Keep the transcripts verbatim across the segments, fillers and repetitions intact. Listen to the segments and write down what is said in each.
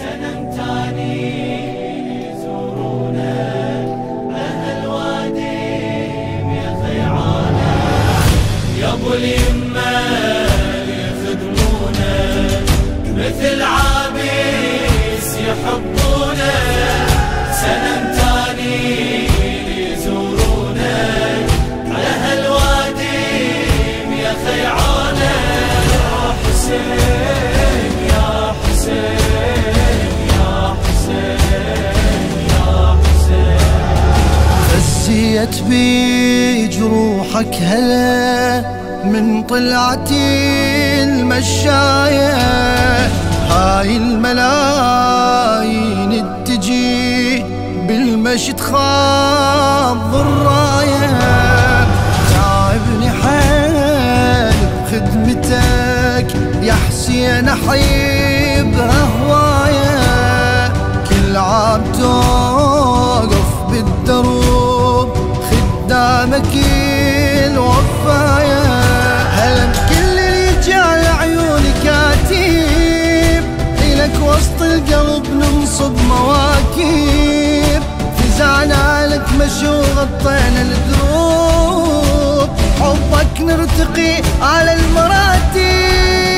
سنم تاني يزورونا أهل وادي يا خيعانا، يا ابو اليمة يخدمونا مثل عابس يحبونا. سنم تاني يزورونا أهل وادي يا خيعانا، يا حسين يا حسين يا حسين يا حسين. غزيت بي جروحك هلا من طلعتي المشاية، هاي الملايين تجي بالمشي تخاض الراية. تعبني حيل بخدمتك يا حسين احيبها هواية، كل عام توقف بالدروب خدامك الوفاية. هلا بكل اللي يجي على عيوني كاتيب، إلك وسط القلب ننصب مواكب، فزعنا لك مشي وغطينا الدروب، حبك نرتقي على المراتب.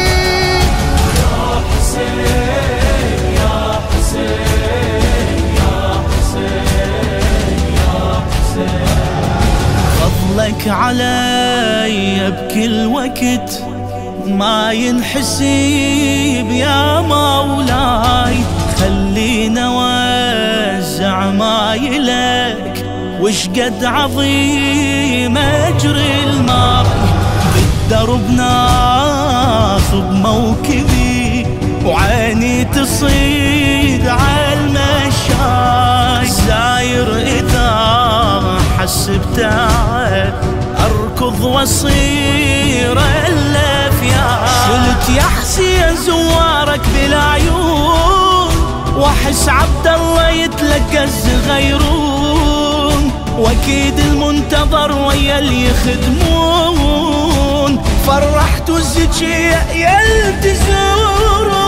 يا حسين يا حسين يا حسين يا حسين. فضلك علي بكل وقت ما ينحسب يا مولاي، خلينا وزع مايلك وشقد عظيم اجر الماء. بالدرب ناصب موكبي وعيني تصيد عالمشاي، ساير اذا حسب تعب اركض واصير الافياء. قلت يا حسين زوارك بالعيون، واحس عبد الله يتلقى الزغيرون، واكيد المنتظر ويا اللي يخدمون، فرحت الزكية يا التزورون.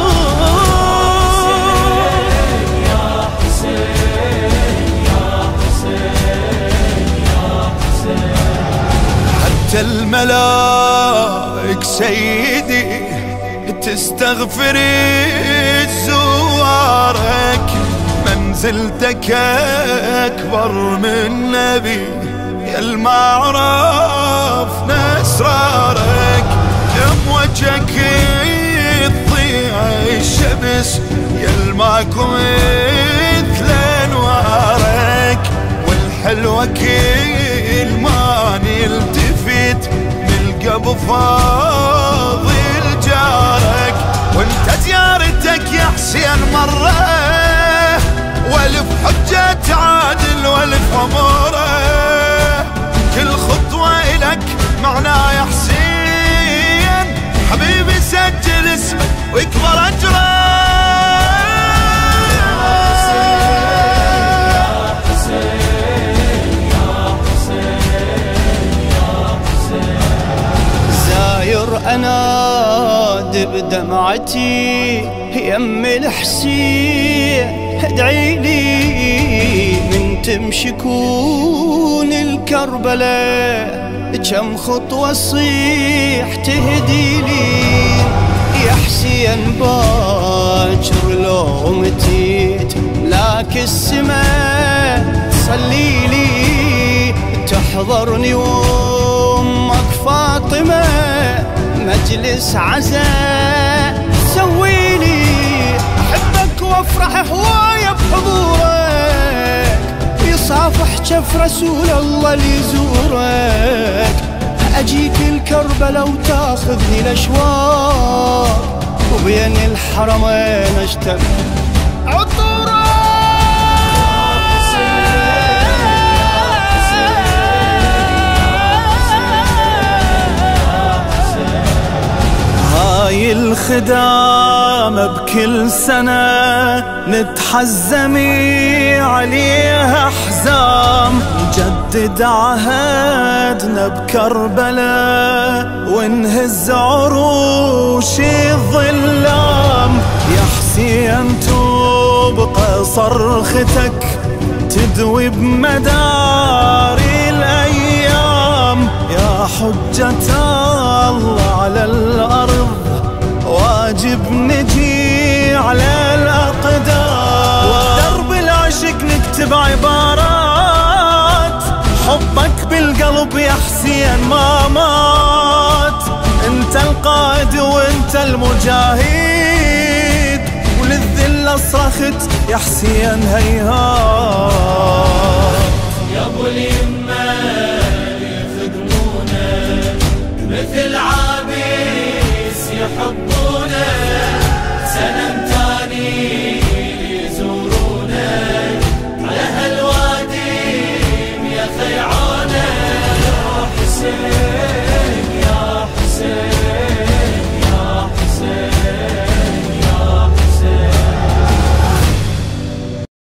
حتى الملائك سيدي تستغفري زوارك، منزلتك أكبر من نبي يا المعرفنا أسرارك، يم وجهك تضيع الشمس يا الماكو مثل أنوارك، والحلوة كل ما نلتفت نلقى بفاضل جارك. وانت زيارتك يا حسين مرة والف حجة تعادل والف عمره، كل خطوة إلك معنا يا حسين، حبيبي سجل اسمك ويكبر أجره. أناد بدمعتي يم الحسين، ادعي لي من تمشكون الكربلاء، كم خطوة صيح تهدي لي يا حسين. باكر لو متيت لك السماء تصلي لي، تحضرني وامك فاطمة مجلس عزاء سويلي، احبك وافرح هواية بحضورك، يصافح شف رسول الله ليزورك، اجيك الكربلة وتاخذني الاشواق، وبين الحرمين اشتم عطورك. هاي الخ الخدام بكل سنة نتحزمي عليها حزام، نجدد عهدنا بكربلاء ونهز عروش الظلام. يا حسين تبقى صرختك تدوي بمدار الأيام، يا حجة الله على الأرض واجب نجي على الأقدام. وبدرب العشق نكتب عبارات، حبك بالقلب يا حسين ما مات. انت القائد وانت المجاهد، وللذل صرخت يا حسين هيهات. يا ابو اليمه